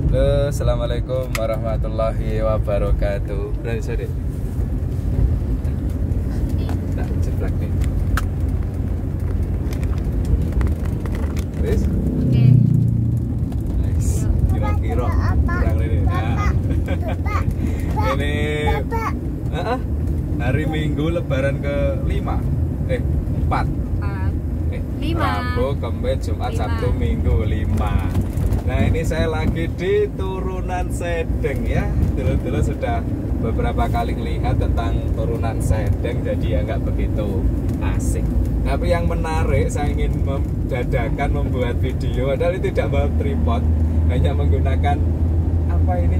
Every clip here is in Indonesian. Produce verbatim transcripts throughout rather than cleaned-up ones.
Halo, assalamualaikum warahmatullahi wabarakatuh. Berani saya deh. Tak ceplak nih. Wis? Oke. Nice. Kira-kira kurang ini. Nah. Ini uh, hari Minggu Lebaran ke lima. Eh, empat. Empat. Eh, Lima. Rabu, Kamis, Jumat, Lima. Sabtu, Minggu lima. Nah, ini saya lagi di turunan Sedeng ya. Dulu-dulu sudah beberapa kali melihat tentang turunan Sedeng, jadi ya nggak begitu asik. Tapi yang menarik, saya ingin dadakan membuat video, padahal tidak bawa tripod, hanya menggunakan apa ini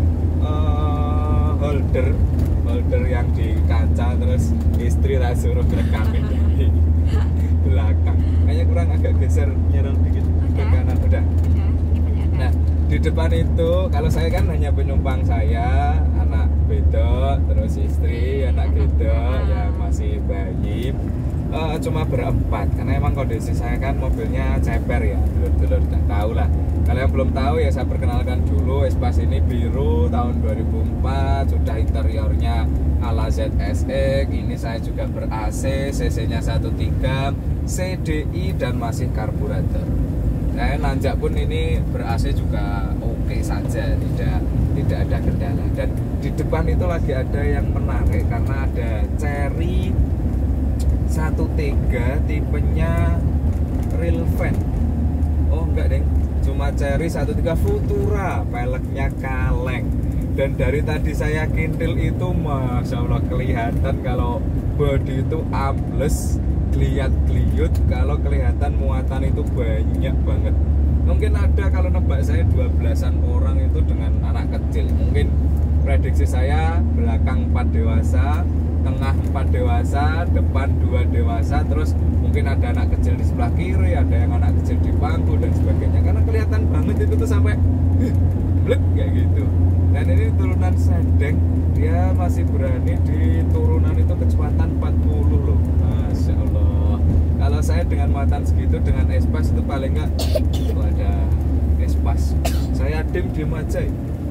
uh, holder, holder yang di kaca, terus istri tak suruh rekamin di belakang. Kayaknya kurang agak geser nyerang dikit ke kanan, udah. Nah, di depan itu kalau saya kan hanya penumpang saya, anak beda, terus istri, anak beda, ya masih bayi, uh, cuma berempat. Karena emang kondisi saya kan mobilnya ceper ya, dulu-dulu udah tahu lah. Kalau yang belum tahu ya saya perkenalkan dulu. Espas ini biru tahun dua ribu empat, sudah interiornya ala Z S X. Ini saya juga ber-A C, C C-nya satu koma tiga, C D I dan masih karburator. Nah, nanjak pun ini ber-A C juga oke saja, tidak tidak ada kendala. Dan di depan itu lagi ada yang menarik karena ada Chery satu koma tiga tipenya real fan. Oh enggak deng, cuma Chery satu koma tiga Futura, peleknya kaleng. Dan dari tadi saya kintil itu Masya Allah kelihatan kalau bodi itu ambles, geliat-geliut, kalau kelihatan muatan itu banyak banget. Mungkin ada kalau nebak saya dua belasan orang itu dengan anak kecil. Mungkin prediksi saya belakang empat dewasa, tengah empat dewasa, depan dua dewasa, terus mungkin ada anak kecil di sebelah kiri, ada yang anak kecil di bangku dan sebagainya. Karena kelihatan banget itu tuh sampai blek kayak gitu. Dan ini turunan Sedeng, dia masih berani di turunan itu kecepatan empat puluh loh. Masya Allah. Kalau saya dengan muatan segitu, dengan Espas itu paling enggak itu ada Espas. Saya dim-dim aja.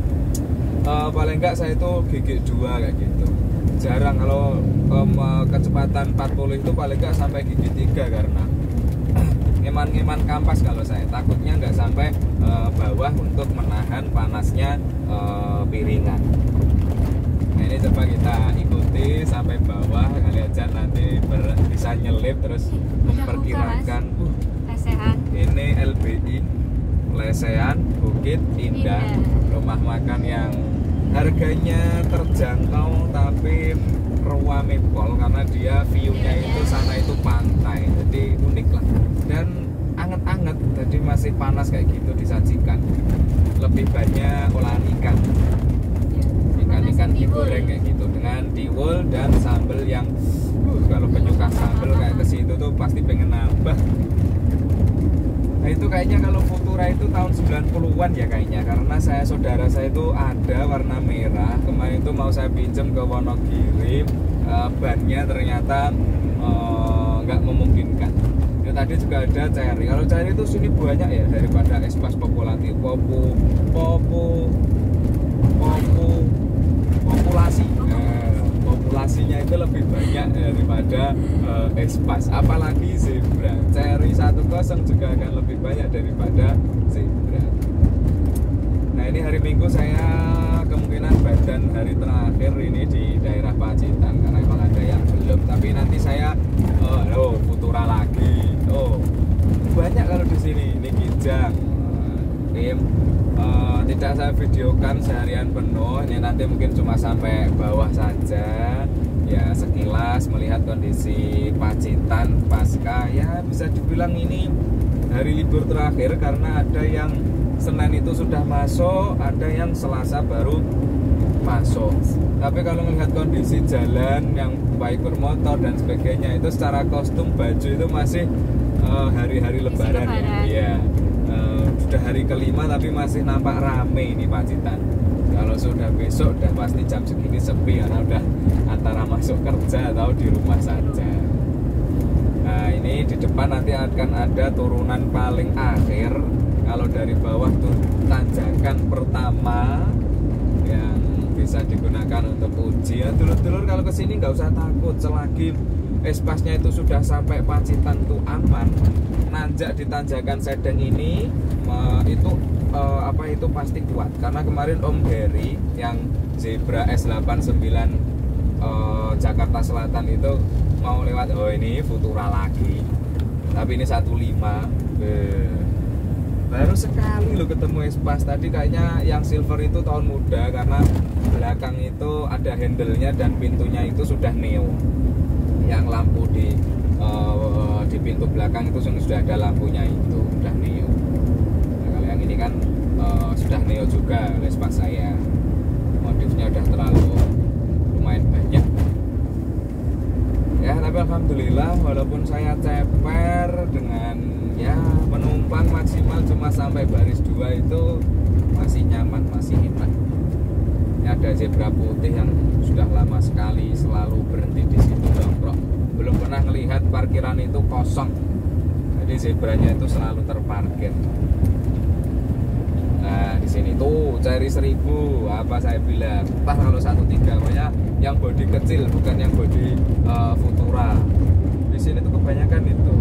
Uh, paling enggak saya itu gigi dua kayak gitu. Jarang kalau um, kecepatan empat puluh itu paling enggak sampai gigi tiga karena ngeman-ngeman kampas kalau saya. Takutnya nggak sampai uh, bawah untuk menahan panasnya uh, piringan. Nah, ini coba kita ikuti sampai bawah, kali aja nanti ber, bisa nyelip terus memperkirakan uh, Lesehan. ini L B I Lesehan Bukit Indah, rumah makan yang harganya terjangkau tapi ruame pol karena dia view-nya itu sana itu pantai, jadi unik lah dan anget-anget, jadi masih panas kayak gitu disajikan. Lebih banyak olahan ikan, ikan-ikan digoreng kayak gitu dengan tiwul dan sambal yang uh, kalau penyuka sambal kayak ke situ tuh pasti pengen nambah. Nah itu kayaknya kalau Futura itu tahun sembilan puluhan ya kayaknya, karena saya saudara saya itu ada warna merah, kemarin itu mau saya pinjam ke Wonogiri, uh, bannya ternyata nggak uh, memungkinkan. Ya, tadi juga ada Chery. Kalau Chery itu sini banyak ya daripada Espas populasi, popu, popu, popu, populasi. Nah, populasinya itu lebih banyak daripada uh, Espas. Apalagi Zebra. Chery satu kosong juga akan lebih banyak daripada Zebra. Nah ini hari Minggu saya kemungkinan badan hari terakhir ini di daerah Pacitan karena memang ada yang belum. Tapi nanti saya oh, oh Futura lagi. Oh banyak kalau di sini. Ini Kijang. Tim uh, tidak saya videokan seharian penuh. Ini nanti mungkin cuma sampai bawah saja. Ya sekilas melihat kondisi Pacitan pasca, ya bisa dibilang ini hari libur terakhir karena ada yang Senin itu sudah masuk, ada yang Selasa baru masuk. Tapi kalau melihat kondisi jalan yang baik bermotor dan sebagainya, itu secara kostum baju itu masih hari-hari uh, lebaran, lebaran ya. Uh, sudah hari kelima tapi masih nampak rame ini Pacitan. Kalau sudah besok udah pasti jam segini sepi karena udah antara masuk kerja atau di rumah saja. Nah ini di depan nanti akan ada turunan paling akhir. Kalau dari bawah tuh tanjakan pertama gunakan untuk uji ya. Dulur-dulur kalau kesini nggak usah takut, selagi Espasnya itu sudah sampai Pacitan tuh aman. Nanjak di tanjakan Sedeng ini uh, itu uh, apa itu pasti kuat. Karena kemarin Om Heri yang Zebra S delapan sembilan uh, Jakarta Selatan itu mau lewat, oh ini Futura lagi. Tapi ini satu lima. Eh, baru sekali lo ketemu Espas. Tadi kayaknya yang silver itu tahun muda karena belakang itu ada handle-nya dan pintunya itu sudah neo. Yang lampu di uh, di pintu belakang itu sudah ada lampunya itu sudah neo. Nah, kalau yang ini kan uh, sudah neo juga Espas saya. Modifnya udah terlalu lumayan banyak. Ya, tapi alhamdulillah walaupun saya ceper dengan ya penumpang maksimal cuma sampai baris dua itu masih nyaman, masih enak. Ini ada zebra putih yang sudah lama sekali selalu berhenti di situ nongkrong. Belum pernah melihat parkiran itu kosong. Jadi zebranya itu selalu terparkir. Nah, di sini tuh Cherry seribu apa saya bilang. Entah kalau satu tiga pokoknya yang bodi kecil bukan yang bodi uh, Futura. Di sini tuh kebanyakan itu.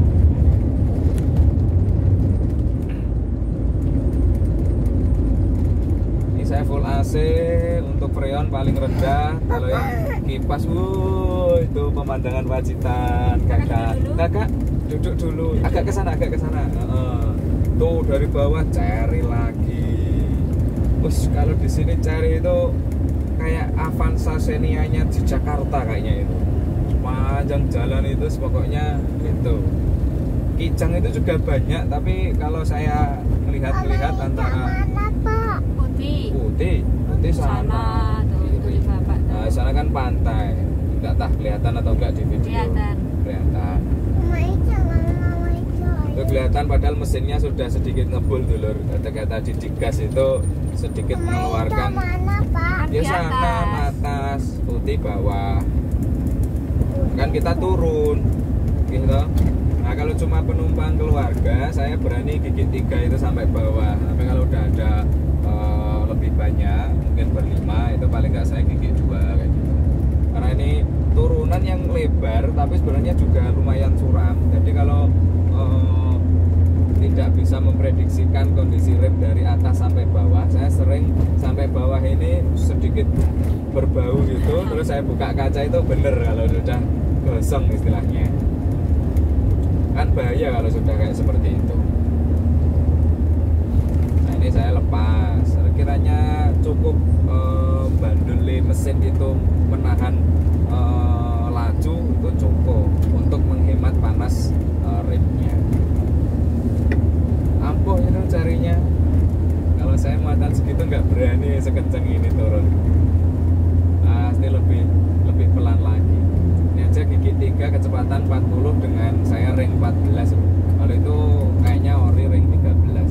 Saya full A C untuk freon paling rendah. Kalau yang kipas, wuh, itu pemandangan Pacitan. Kakak, kakak duduk dulu. Agak ke sana, agak ke sana. Uh, tuh dari bawah Cherry lagi. Terus kalau di sini Cherry itu kayak Avanza Xenia-nya di Jakarta kayaknya itu. Sepanjang jalan itu pokoknya itu. Kijang itu juga banyak, tapi kalau saya melihat-lihat antara putih, putih, putih sana, sana tuh, itu di bapak. Nah, sana kan pantai, nggak tahu kelihatan atau enggak di video. Kelihatan. Kelihatan. Itu kelihatan padahal mesinnya sudah sedikit ngebul dulur. Ketika tadi digas itu sedikit mengeluarkan. Ya sana atas, putih bawah. Kan kita turun, gitu. Nah kalau cuma penumpang keluarga, saya berani gigit tiga itu sampai bawah. Tapi kalau udah ada uh, lebih banyak, mungkin berlima, itu paling nggak saya gigit dua kayak gitu. Karena ini turunan yang lebar, tapi sebenarnya juga lumayan curam. Jadi kalau uh, tidak bisa memprediksikan kondisi rem dari atas sampai bawah, saya sering sampai bawah ini sedikit berbau gitu. Terus saya buka kaca itu bener kalau sudah gosong istilahnya. Kan bahaya kalau sudah kayak seperti itu. Nah ini saya lepas. Kiranya cukup eh, banduli mesin itu menahan eh, laju itu cukup untuk menghemat panas eh, remnya. Ampuh itu carinya. Kalau saya muatan segitu nggak berani sekencang ini turun. Pasti lebih lebih pelan lagi. Gigi tiga kecepatan empat puluh dengan saya ring empat belas. Kalau itu kayaknya ori ring tiga belas.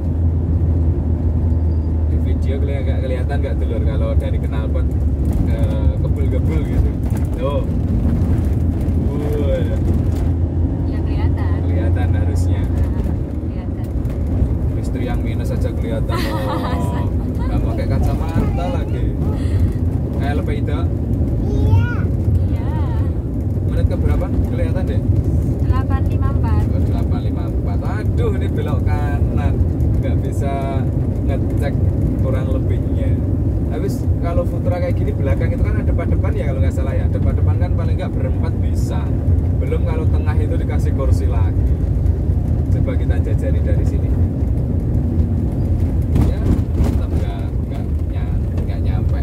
Di video agak kelihatan nggak dulur kalau dari knalpot ke kebul-kebul gitu. Tuh. Uh. Ya kelihatan. Kelihatan harusnya. Kelihatan. Istri yang minus aja kelihatan. Oh. Nggak pakai kacamata lagi. Kayak lebih itu. Menit ke berapa? Kelihatan deh. delapan lima empat. Oh, delapan lima empat. Aduh, ini belok kanan. Nggak bisa ngecek kurang lebihnya. Habis kalau Futura kayak gini belakang itu kan ada depan-depan ya kalau nggak salah ya. Depan-depan kan paling nggak berempat bisa. Belum kalau tengah itu dikasih kursi lagi. Coba kita jajari dari sini. Ya, tetap nggak nggak nyampe, nggak nyampe.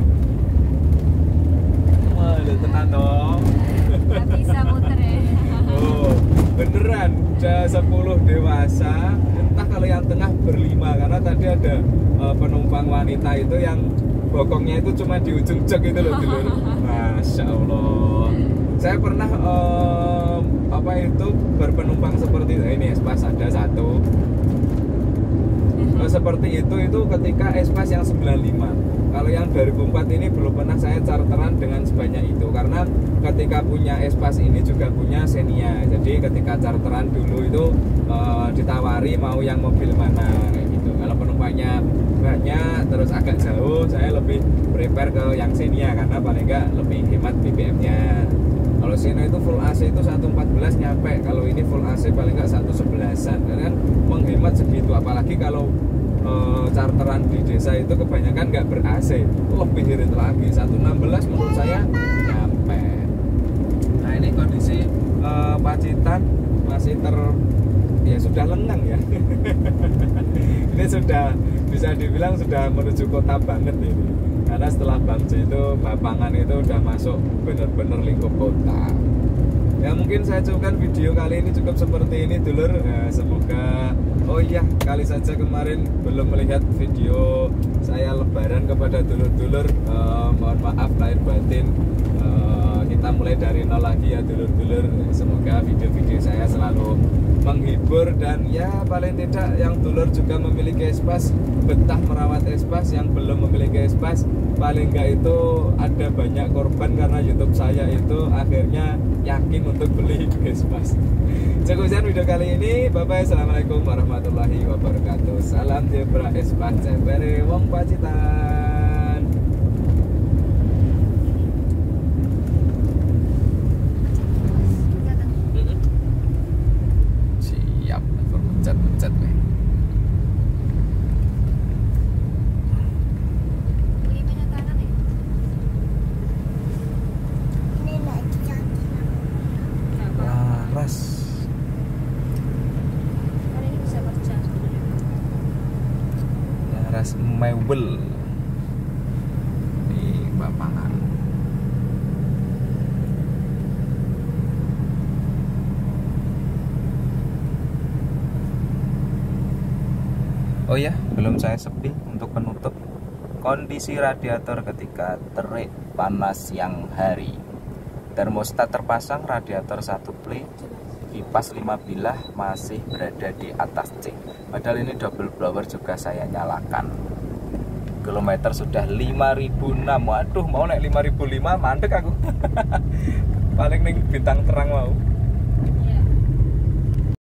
Wah, tenang dong. Gak bisa muter ya. Oh, beneran udah sepuluh dewasa. Entah kalau yang tengah berlima karena tadi ada uh, penumpang wanita itu yang bokongnya itu cuma di ujung jok itu loh dulur. Masya Allah. Saya pernah um, apa itu berpenumpang seperti itu. Ini Espas ada satu. Seperti itu itu ketika Espas yang sembilan lima. Kalau yang dua ribu empat ini belum pernah saya charteran dengan sebanyak itu karena ketika punya Espas ini juga punya Xenia. Jadi ketika charteran dulu itu e, ditawari mau yang mobil mana kayak gitu. Kalau penumpangnya banyak terus agak jauh saya lebih prepare ke yang Xenia karena paling enggak lebih hemat B B M-nya. Kalau Xenia itu full A C itu seratus empat belas nyampe, kalau ini full A C paling enggak seratus sebelas-an. Karena kan menghemat segitu, apalagi kalau e, charteran di desa itu kebanyakan nggak ber-A C, lebih irit lagi. seratus enam belas menurut saya nyampe. Nah, ini kondisi e, Pacitan masih ter ya sudah lengang ya. Ini sudah bisa dibilang sudah menuju kota banget ini. Karena setelah Bangjo itu Bapangan itu udah masuk bener-bener lingkup kota. Ya mungkin saya cukupkan video kali ini cukup seperti ini dulur. Ya, semoga oh iya kali saja kemarin belum melihat video saya lebaran kepada dulur-dulur. Eh, mohon maaf lahir batin. Eh, kita mulai dari nol lagi ya dulur-dulur. Semoga video-video saya selalu menghibur dan ya paling tidak yang dulur juga memiliki espas, betah merawat espas, yang belum memiliki espas paling enggak itu ada banyak korban karena YouTube saya itu akhirnya yakin untuk beli espas. Cukup sekian video kali ini. Bye bye. Assalamualaikum warahmatullahi wabarakatuh. Salam Zebra Espas Cepere Wong Pacitan. Siap, bermencet-mencet nih. Ras mewel di Bapangan. Oh ya, belum saya sepi untuk penutup kondisi radiator ketika terik panas siang hari. Termostat terpasang, radiator satu play, kipas lima bilah masih berada di atas C. Padahal ini double blower juga saya nyalakan. Kilometer sudah lima ribu enam. Waduh, mau naik lima ribu lima mandek aku. Paling nih bintang terang mau.